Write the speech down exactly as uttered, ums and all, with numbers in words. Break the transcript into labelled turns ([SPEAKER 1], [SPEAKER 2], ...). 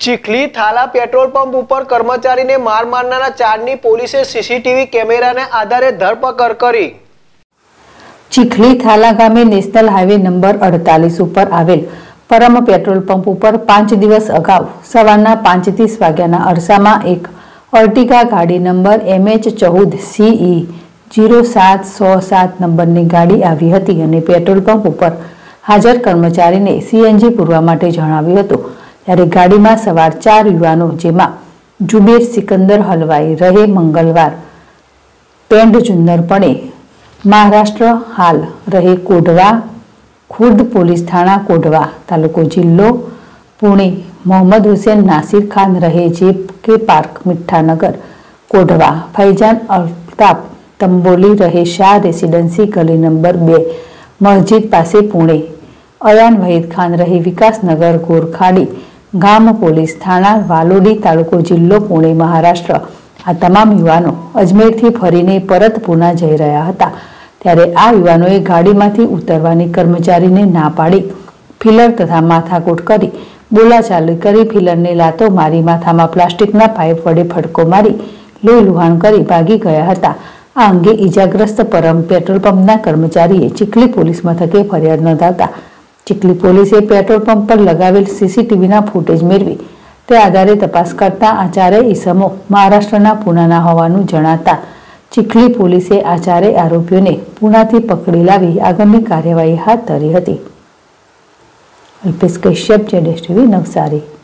[SPEAKER 1] Chikhli Thala petrol pump ઉપર કર્મચારીને માર મારનારા ચારની પોલીસે સીસીટીવી કેમેરાને આધારે ધરપકડ કરી।
[SPEAKER 2] ચીખલી થાલા ગામે નેશનલ હાઈવે નંબર અડતાલીસ ઉપર આવેલ પરમ પેટ્રોલ પંપ ઉપર પાંચ દિવસ અગાઉ સવારના પાંચ ત્રીસ વાગ્યાના અરસામાં એક અર્ટિગા ગાડી નંબર એમ એચ ચૌદ સીઈ જીરો સાત સો સાત નંબરની ગાડી આવી હતી અને પેટ્રોલ પંપ ઉપર હાજર કર્મચારીને સીએનજી પૂરવા માટે જણાવ્યું હતું। ત્યારે ગાડીમાં સવાર ચાર યુવાનો જેમાં જુબેર સિકંદર હલવાઈ રહે મંગળવાર પેંડ જુન્નરપણે મહારાષ્ટ્ર હાલ રહે કોઢવા खुर्द पुलिस थाना कोढ़वा तालुको जिल्लो पुणे मोहम्मद हुसैन नासिर खान रहे जेप के पार्क मिठानगर कोढ़वा फैजान अल्ताफ तंबोली रहे शाह रेसिडेंसी गली नंबर बे मस्जिद पासे पुणे अयान वहीद खान रहे विकासनगर गोरखाड़ी गाम पुलिस थाना वालोडी तालुको जिल्लो पुणे महाराष्ट्र आ तमाम युवानो अजमेर थी फरीने परत पूना जई रह्या हता। ત્યારે આ યુવાનોએ ગાડીમાંથી ઉતરવાની કર્મચારીને ના પાડી ફિલર તથા માથાકૂટ કરી બોલાચાલી કરી ફિલરને લાતો મારી માથામાં પ્લાસ્ટિકના પાઇપ વડે ફટકો મારી લોહી લુહાણ કરી ભાગી ગયા હતા। આ અંગે ઈજાગ્રસ્ત પરમ પેટ્રોલ પંપના કર્મચારીએ ચીખલી પોલીસ મથકે ફરિયાદ નોંધાવતા ચીખલી પોલીસે પેટ્રોલ પંપ પર લગાવેલ સીસીટીવીના ફૂટેજ મેળવી તે આધારે તપાસ કરતા આ ચારેય ઈસમો મહારાષ્ટ્રના પૂનાના હોવાનું જણાતા ચીખલી પોલીસે આ ચારેય આરોપીઓને પૂનાથી પકડી લાવી આગળની કાર્યવાહી હાથ ધરી હતી। અલ્પેશ કશ્યપ, જેડેશ ટીવી, નવસારી।